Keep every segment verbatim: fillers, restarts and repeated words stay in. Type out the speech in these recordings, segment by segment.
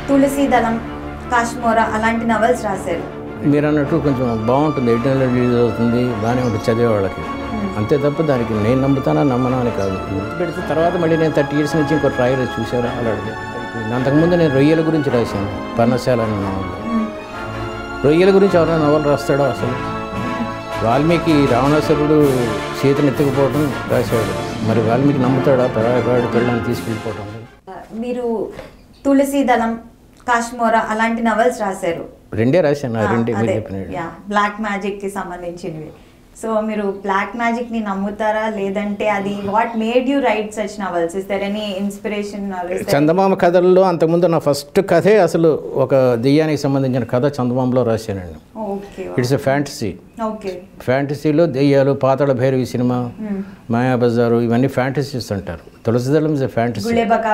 తులసి దళం, కాశ్మోరా అలాంటి నవల్స్ రాశారు. మీరు అన్నట్టు కొంచెం బాగుంటుంది, ఎడిటర్లో రిలీజ్ అవుతుంది, బాగానే ఉంటుంది చదివే వాళ్ళకి. అంతే తప్ప దానికి నేను నమ్ముతానా నమ్మనా అని కాదు. పెడితే తర్వాత మళ్ళీ నేను థర్టీ ఇయర్స్ నుంచి ఇంకో ట్రైలర్ చూసారా అలాంటిది అయిపోయింది. అంతకుముందు నేను రొయ్యల గురించి రాశాను, పర్ణశాల అనే నవల్. రొయ్యల గురించి ఎవరైనా నవల్ రాస్తాడో అసలు? వాల్మీకి రావణాసురుడు సీతను ఎత్తుకుపోవడం రాశాడు, మరి వాల్మీకి నమ్ముతాడా పరాయపాడు పెళ్ళాన్ని తీసుకెళ్ళిపోవడం? మీరు తులసి దళం, కాశ్మోరా అలాంటి నవల్స్ రాశారు. రెండే రాశాను, రెండే మీరు చెప్పినట్టు. బ్లాక్ మ్యాజిక్ కి సంబంధించినవి. సో మీరు బ్లాక్ మ్యాజిక్ ని నమ్ముతారా, లేదంటే అది what made you write such novels? Is there any inspiration? Chandamama కథల్లో అంతకుముందు నా ఫస్ట్ కథే అసలు ఒక దెయ్యానికి సంబంధించిన కథ చందమామలో రాశానండి. It's a fantasy. ఫ్యాంటసీలో దెయ్యాలు, పాతాళ భైరవి సినిమా, మాయాబజారు ఇవన్నీ ఫ్యాంటసీస్ అంటారు. Tulasidalam is a fantasy.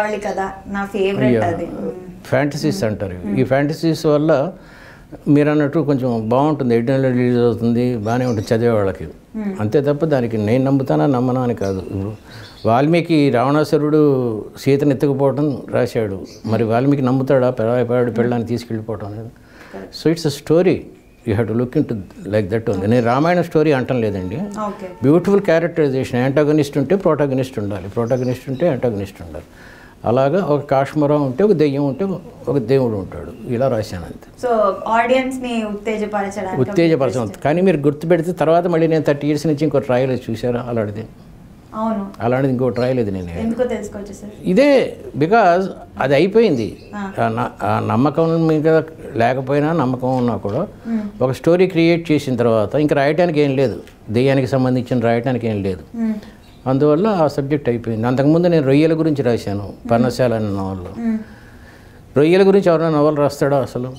Fantasies అంటారు. ఈ ఫ్యాంటసీస్ వల్ల మీరు అన్నట్టు కొంచెం బాగుంటుంది, ఎడిటర్లో రిలీజ్ అవుతుంది, బాగానే ఉంటుంది చదివే వాళ్ళకి. అంతే తప్ప దానికి నేను నమ్ముతానా నమ్మనా అని కాదు. వాల్మీకి రావణాసురుడు సీతను ఎత్తుకుపోవడం రాశాడు, మరి వాల్మీకి నమ్ముతాడా పరాయపాడు పెళ్ళాన్ని తీసుకెళ్ళిపోవడం అనేది? So it's a story, you have to look into like that ఉంది. నేను రామాయణ స్టోరీ అంటం లేదండి. బ్యూటిఫుల్ క్యారెక్టరైజేషన్, యాంటాగనిస్ట్ ఉంటే ప్రోటాగనిస్ట్ ఉండాలి, ప్రోటాగనిస్ట్ ఉంటే యాంటాగనిస్ట్ ఉండాలి. అలాగా ఒక కాశ్మోరా ఉంటే ఒక దెయ్యం ఉంటే ఒక దేవుడు ఉంటాడు, ఇలా రాశాను అంతే. సో ఆడియన్స్ని ఉత్తేజపరచడానికి ఉత్తేజపరచడం. కానీ మీరు గుర్తుపెడితే తర్వాత మళ్ళీ నేను థర్టీ ఇయర్స్ నుంచి ఇంకో ట్రయల్ చూసారా అలాంటిది? అవును, అలాంటిది ఇంకో ట్రయల్ ఇది. నేను ఎందుకో తెలుసుకోవచ్చు సార్. ఇదే బికాజ్ అది అయిపోయింది. ఆ నమ్మకం మీద లేకపోయినా నమ్మకం ఉన్నా కూడా ఒక స్టోరీ క్రియేట్ చేసిన తర్వాత ఇంకా రాయటానికి ఏం లేదు, దెయ్యానికి సంబంధించిన రాయటానికి ఏం లేదు. అందువల్ల ఆ సబ్జెక్ట్ అయిపోయింది. అంతకుముందు నేను రొయ్యల గురించి రాశాను, పర్ణశాల అనే నవల్లో. రొయ్యల గురించి ఎవరైనా నవల్ రాస్తాడో అసలు?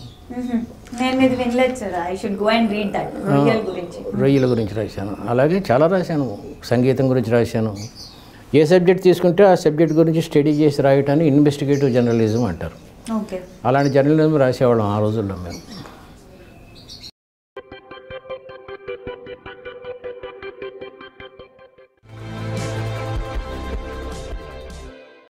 రొయ్యల గురించి రాశాను, అలాగే చాలా రాశాను. సంగీతం గురించి రాశాను. ఏ సబ్జెక్ట్ తీసుకుంటే ఆ సబ్జెక్ట్ గురించి స్టడీ చేసి రాయటాన్ని ఇన్వెస్టిగేటివ్ జర్నలిజం అంటారు. అలాంటి జర్నలిజం రాసేవాళ్ళం ఆ రోజుల్లో మేము.